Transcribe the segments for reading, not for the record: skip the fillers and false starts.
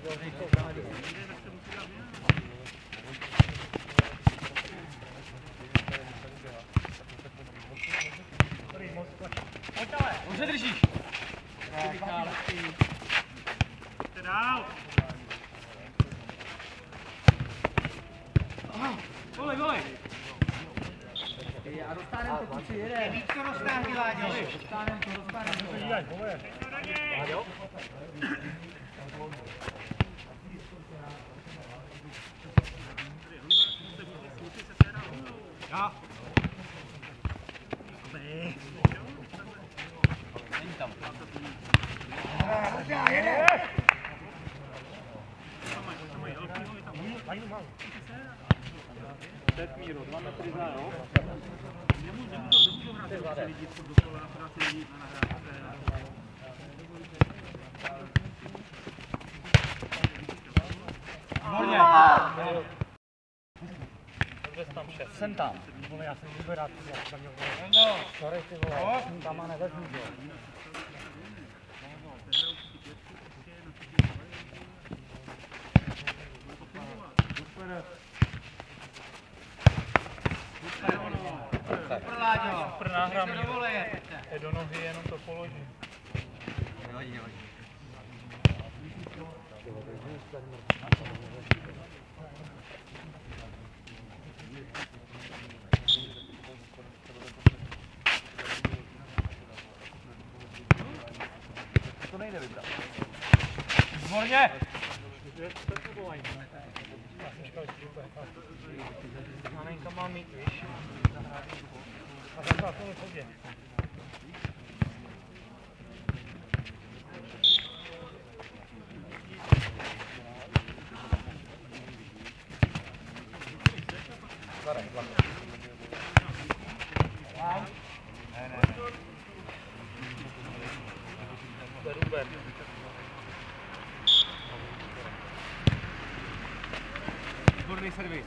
Dobře držíš. Dál. Volej. A dostánem to kluci jede. Víc to roztáhni, Láďo. Dostánem to. Láďo? Já. Není tam. Před míru, 2 metry za, jo? Nemůžu hrát lidi furt dokola, akorát si lidi na nahrávce. Výborně. Tam 6. Jsem tam. Vole, já jsem vůbec rád, že jsem měl vole. Endo. Sorry, ty vole, tam a nevezmu, jo. Super, Láďo. Super náhra Do míru. voleje. Je do nohy, jenom to položím. Nevadí. To nejde vybrat. Výborně. Maminka má mít, víš? A zahrát to nechodě. Výborný servis.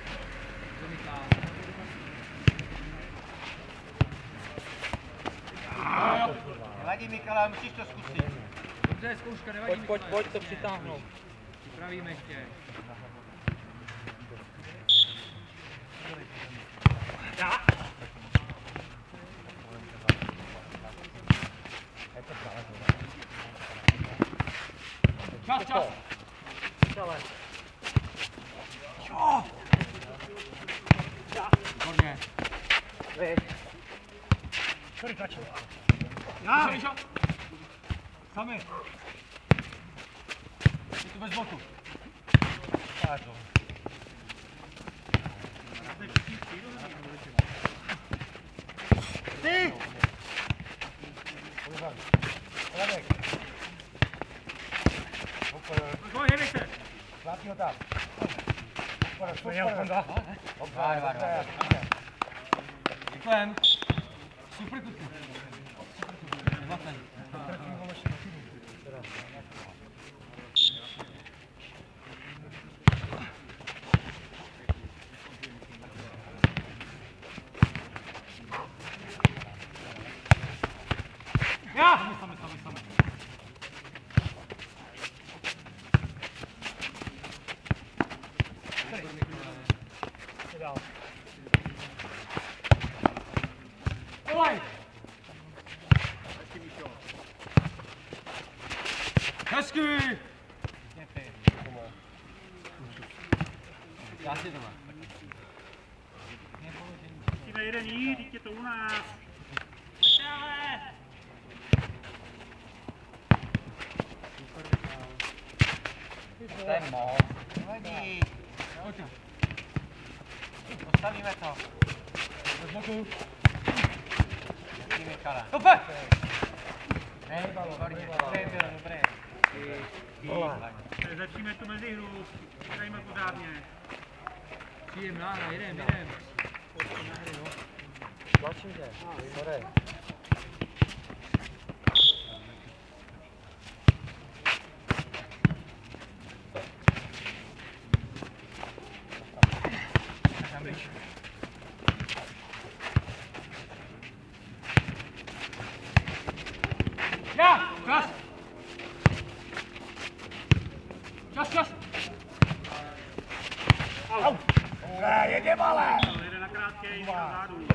Nevadí, Mikale, musíš to zkusit. Dobře, zkouška, nevadí, Pojď to přitáhnout. Připravíme ještě. Čas. Ale. Jo. Výborně. Sorry, tlačil. Já. Sami. Je to bez boku. Pardon. Ty! Hlavek. Pojď, hejbej se. Vlápni ho tam. Super. Děkujem. Super kutu. Nezaplň. Já! Sami. Dál. Volaj! Hezky! Já si to mám. Musíme jeden jít, teď je to u nás. To je moc. Nevadí. Postavíme to. Do boku. Hezký, Michale. Super! Dobré. Začneme tu mezihru, hrajeme pořádně. Přijdem náhra, jedem. Tlačím tě. Sorry. Já! Čas! Jede malé! Jede na krátké, jde na zádu.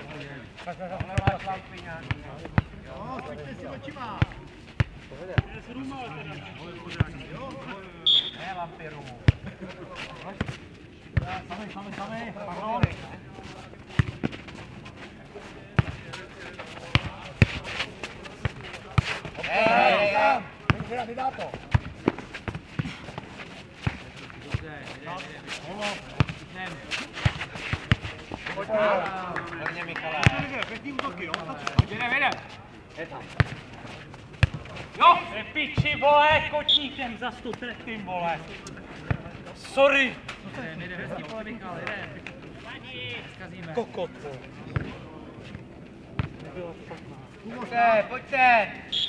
Jo, pojďte si očima. Je s rumal teda. Ne, vampiru. Sami. Pardon. Hej. Nedá to. Hodně Michale. Pěkný útoky, jo? Jede. Jo, piči, vole, kočníkem za 100 trefím, vole. Sorry. Nejde hezký pole, Michal, jde. Zkazíme. Kokot. Pojďte.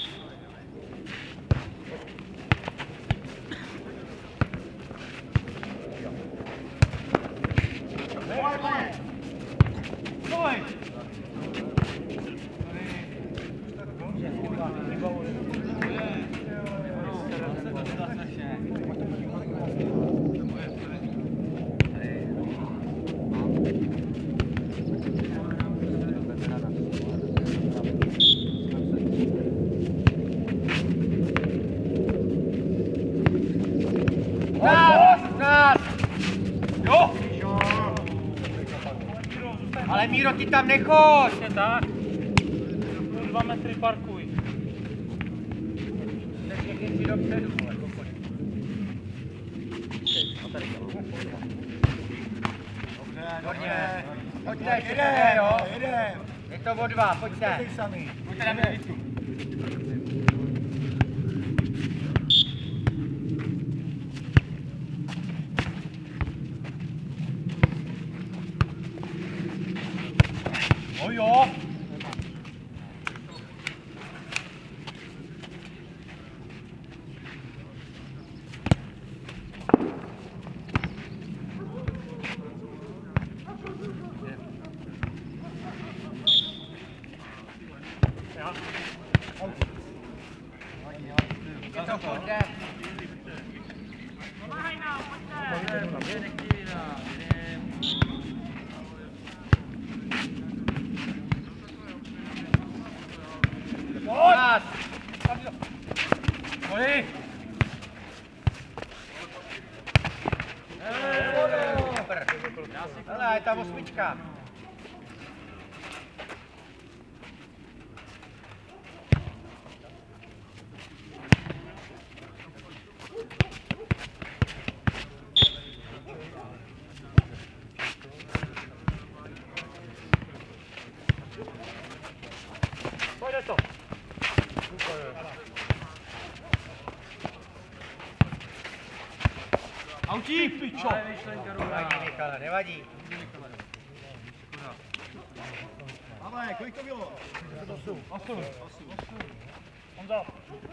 Jo. Ale Míro, ty tam nechoď! Je tak. 2 metry parkuj. Teď dopředu, vole, kokot. Dobře. Pojďte, jede, jo? Je to o 2, pojďte. Pojďte na milici. Jo. Pomáhaj nám, pojďte. Nás! Pojď! Hele, je tam 8. Pojde to. Autí, pičo. Nevadí, Michale, nevadí. Ale, kolik to bylo? 8. Honzo.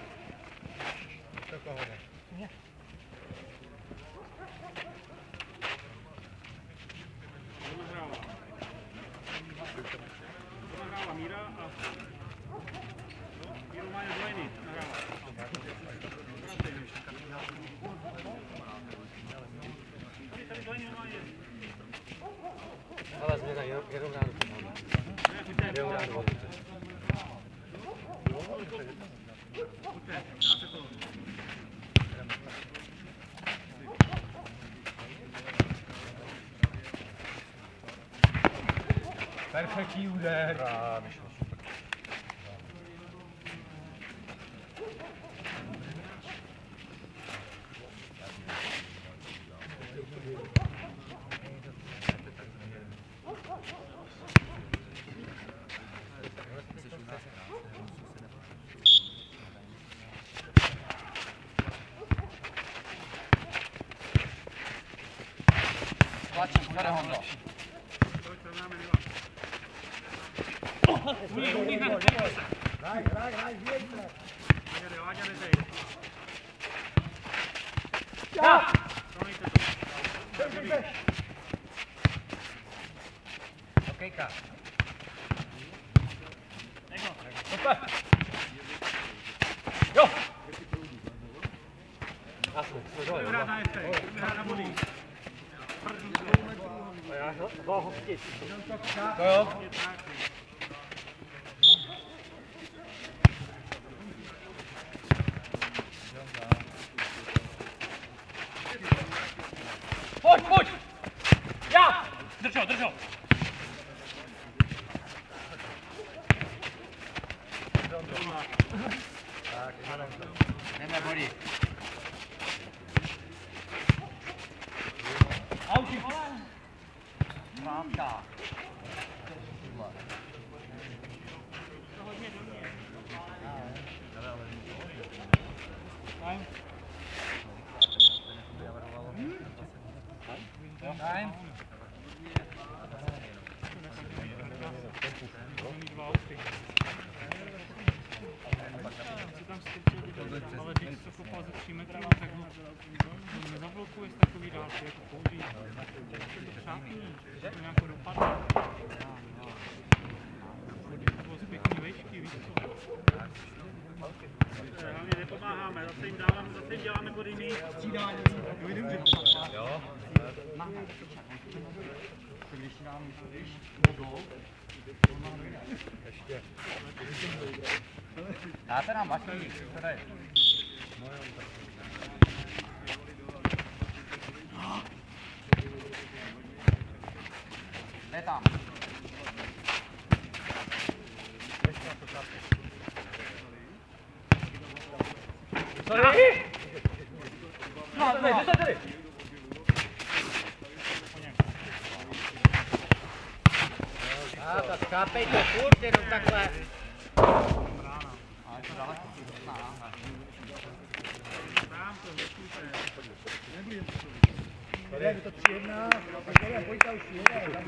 Nahrála Míra a Míru má dvojný. Nahrála. Tady dvojný normálně. Ale změna, jenom ráno. Jenom ráno. Perfektní úder. Tlačí, které Honzo. Okejka. Jo. Vyhrát na efekt, vyhrát na body. To jo. Pojď, pojď! Já! Drž ho, drž ho! Jdeme, body. Auči, vole! Mámka. Time. Ale když to kopal ze 3 metrů, tak ho nezablokuješ takový dálky, jako použít. To šápní, že to nějakou dopadne. To bylo z pěkný vejšky, víš co? Hlavně nepomáháme, zase jim děláme body my. Střídání. Jo. Když nám gól, ještě. Dáte nám vaší, co to je? Jde tam. Sorry! No, tady. A tak chápejte furt jenom takhle. Ale to daleko, Je to 3-1, pojďte už jede,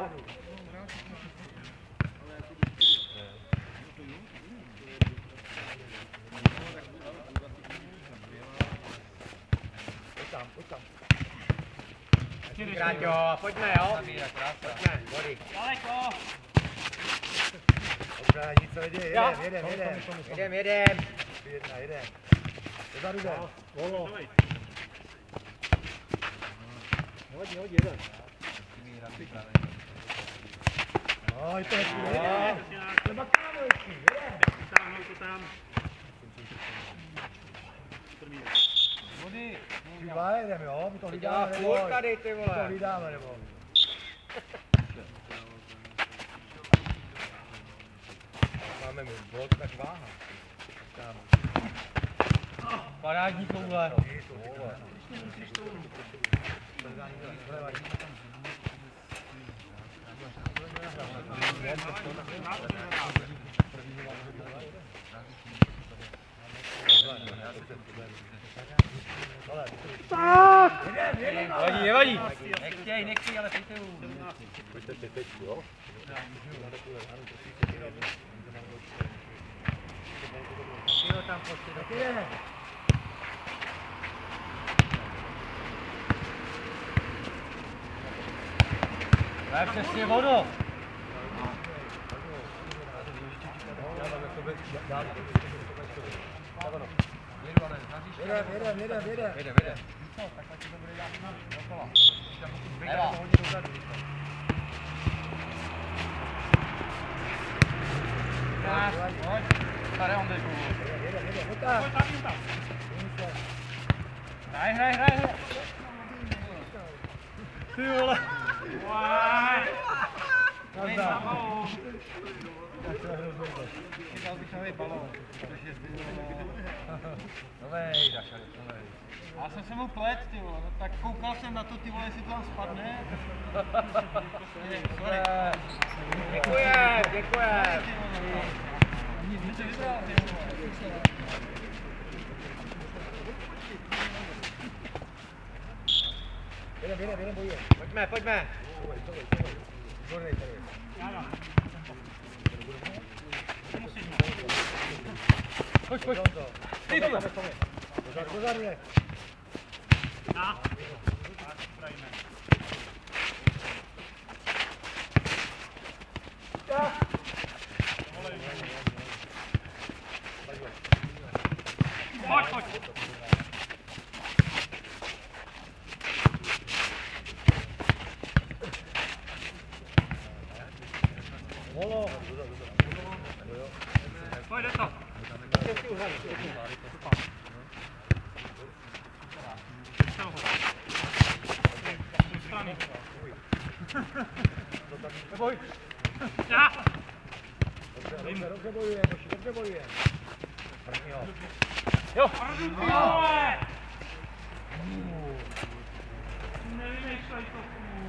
Pojď tam. Kráťo, pojďme, jo? Pojďme, body. Daleko! Dobrá, nic se neděje, jedem. Jedem. Dozadu jde. Volo. Hodí, jeden. No, je to hezky, jedem. Třeba kámo ještě, jedem. Táhnou to tam. Vody. Dva jedem, jo? My to Já hlídáme, furt tady, ty My to vole. hlídáme, nebo? máme mu bod, tak váha. Parádní koule. Nevadí. Nechtěj, ale pojďte u. Pojďte teď, jo? Jo, tam pojďte. Daj přesně vodu. Jedem. Eva. Pojď. Tady on jde. Hraj. Ty vole. Dal bych nový balón. Novej, Dašary, novej. Já jsem se mu plet, ty vole, no, tak koukal jsem na to, ty vole, jestli to tam spadne. Děkujem. Nic mi se vybral, ty vole. Jedem, bojuje. Pojďme. Pojď. Ty vole. Dozadu je. Pojď. Pojď, jde to. Přesel ho. Do strany. Neboj. Já. Dobře bojuje, Boši, dobře bojuje. Jo. Vole. Nevymýšlej to.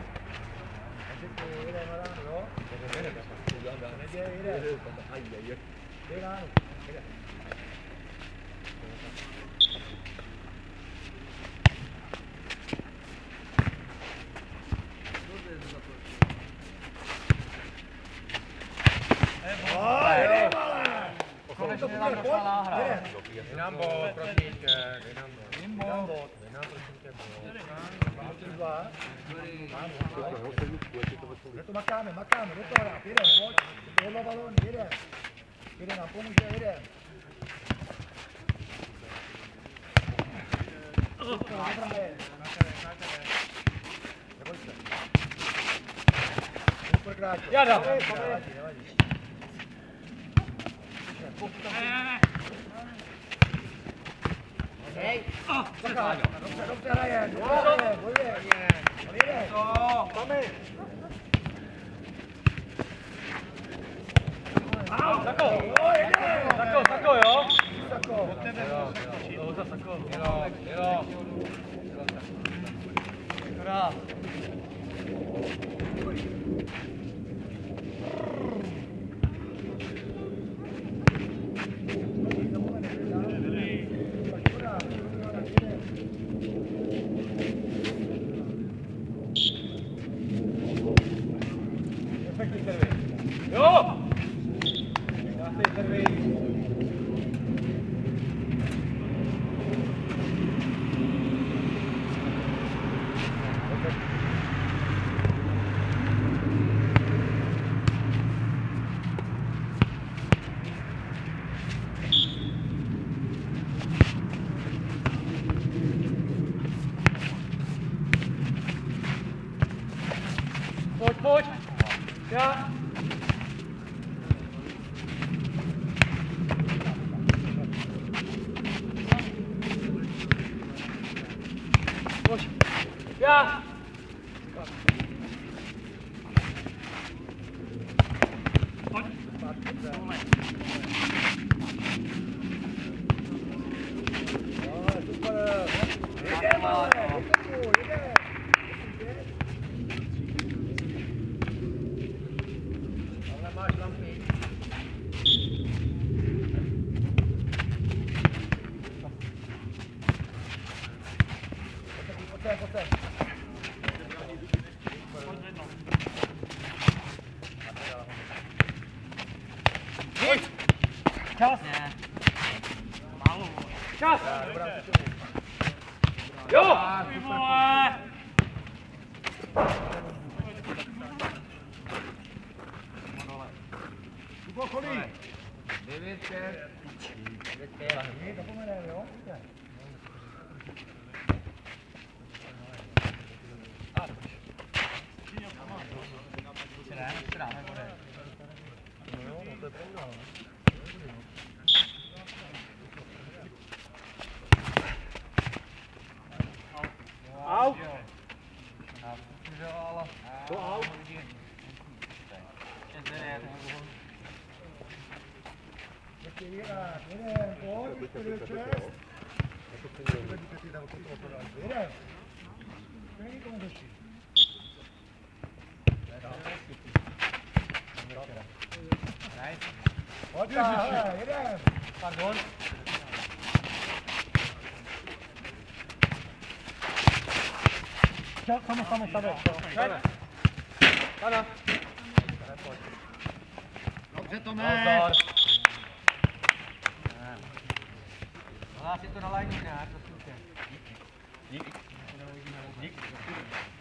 Jede na ránu, jo? Jede. Jde ránu. Jede. Konečně nám došla náhra. Dynam bod, prosím tě, Dynam bod. To makáme, do toho hrát, jedem, pojď, tohle balón, jedem. Jedem nám pomůže, jedem. Neboj se. Super kráče. Já dám. Nevadí. Hej. Dobře hraje, bojuje. On jede. Máme. Tako, jo? Tako. Jelo. Dobrá. Jo! Krásný servis. Pojď. Já. Pojď. Já. Pojď. Super. Jedem, ale. Jedem. Ale máš lampy. Pojď. Pojď. Čas. Ne. Málo. Čas. Dobrá. Jo! Ty vole. Chodí. 9-5. Zapomeneme, jo? To je pravda. Au. To au. Ještě jeden, pojď, 4-6. Jeden. Není komu došli. Pojď, jeden. Pardon. Samo. Pana. Dobře, Tome. Hlásí to na lajnu, ne? Díky.